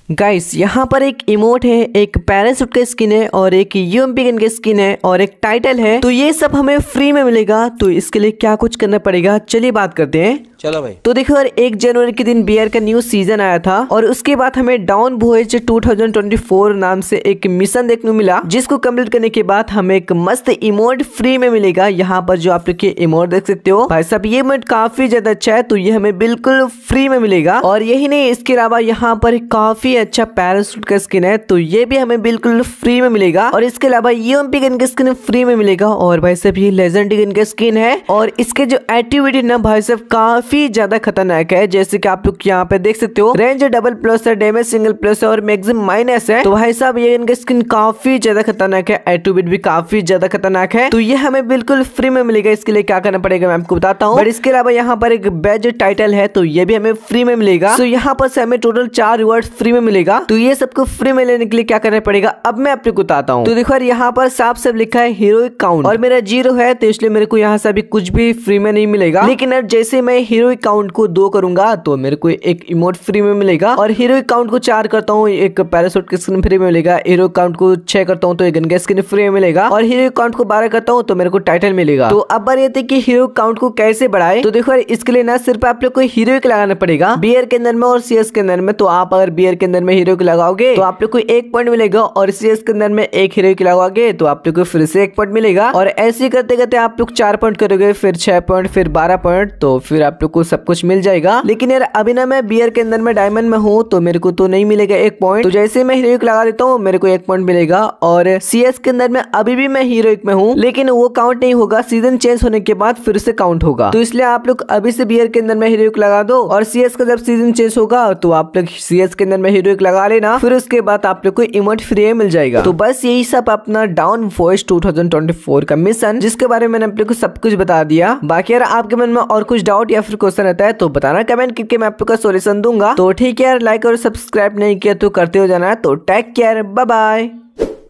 Guys यहाँ पर एक इमोट है, एक पैराशूट का स्किन है और एक यूएमपी गन का स्किन है और एक टाइटल है। तो ये सब हमें फ्री में मिलेगा। तो इसके लिए क्या कुछ करना पड़ेगा, चलिए बात करते हैं। चलो भाई। तो देखो यार, 1 जनवरी के दिन बीआर का न्यू सीजन आया था और उसके बाद हमें डाउन वॉयेज 2024 नाम से एक मिशन देखने को मिला, जिसको कंप्लीट करने के बाद हमें एक मस्त इमोट फ्री में मिलेगा। यहाँ पर जो आप लोग ये इमोट देख सकते हो भाई साहब, ये इमोट काफी ज्यादा अच्छा है। तो ये हमें बिल्कुल फ्री में मिलेगा और यही नहीं, इसके अलावा यहाँ पर काफी अच्छा पैराशूट का स्किन है, तो ये भी हमें बिल्कुल फ्री में मिलेगा। और इसके अलावा यूएमपी गन का स्किन फ्री में मिलेगा और भाई साहब ये लेजेंडरी गन का स्किन है और इसके जो एक्टिविटी ना भाई साहब काफी ज्यादा खतरनाक है। जैसे कि आप लोग यहाँ पे देख सकते हो, रेंज डबल प्लस है, डैमेज सिंगल प्लस है और मैक्सिमम माइनस है। तो भाई साहब ये इनका स्किन काफी ज्यादा खतरनाक है, एक्टिविटी भी काफी ज्यादा खतरनाक है। तो ये हमें बिल्कुल फ्री में मिलेगा। इसके लिए क्या करना पड़ेगा मैं आपको बताता हूँ। बट इसके अलावा यहाँ पर एक बैज टाइटल है, तो ये भी हमें फ्री में मिलेगा। तो यहाँ पर से हमें टोटल 4 रिवॉर्ड फ्री में मिलेगा। तो ये सबको फ्री में लेने के लिए क्या करना पड़ेगा, अब मैं आपको बताता हूँ। तो देखो यार, यहाँ पर साफ साफ लिखा है हीरोइक काउंट और मेरा 0 है, तो इसलिए मेरे को यहाँ से अभी कुछ भी फ्री में नहीं मिलेगा। लेकिन यार जैसे मैं हीरोइक काउंट को 2 करूंगा तो मेरे को एक इमोट फ्री में मिलेगा और हीरोइक काउंट को 4 करता हूँ एक पैराशूट का स्किन फ्री में मिलेगा। हीरोइक काउंट को 6 करता हूँ तो एक गन का स्किन फ्री में मिलेगा और हीरोइक काउंट को 12 करता हूँ तो मेरे को टाइटल मिलेगा। तो अब बात ये थी कि हीरोइक काउंट को कैसे बढ़ाए। तो देखो यार, इसके लिए ना सिर्फ आप लोग को हीरोइक लगाना पड़ेगा बीआर के अंदर में और सीएस के अंदर में। तो आप अगर बीआर के अंदर में हीरोइक लगाओगे तो आप लोग को 1 पॉइंट मिलेगा और सीएस के अंदर में 1 हीरोइक लगाओगे तो आप लोग को फिर से 1 पॉइंट मिलेगा। और ऐसे करते करते आप लोग 4 पॉइंट करोगे, फिर 6 पॉइंट, फिर 12 पॉइंट, तो फिर आप लोग को सब कुछ मिल जाएगा। लेकिन यार अभी ना मैं बीआर के अंदर में डायमंड में हूँ तो मेरे को तो नहीं मिलेगा 1 पॉइंट। तो जैसे मैं हीरोइक लगा देता हूँ मेरे को 1 पॉइंट मिलेगा। और सीएस के अंदर में अभी भी मैं हीरोइक में हूँ, लेकिन वो काउंट नहीं होगा, सीजन चेंज होने के बाद फिर से काउंट होगा। तो इसलिए आप लोग अभी से बीआर के अंदर में हीरोइक लगा दो और सीएस का जब सीजन चेंज होगा तो आप लोग सीएस के अंदर में हीरोइक लगा लेना, फिर उसके बाद आप लोग को इमोट फ्री मिल जाएगा। तो बस यही सब अपना डाउन वॉयेज 2024 का मिशन, जिसके बारे में मैंने आप लोग को सब कुछ बता दिया। बाकी यार आपके मन में और कुछ डाउट या फिर क्वेश्चन रहता है तो बताना कमेंट करके, मैं आप लोग का सॉल्यूशन दूंगा। तो ठीक है यार, लाइक और सब्सक्राइब नहीं किया तो करते हो जाना। तो टेक केयर, बाय बाय।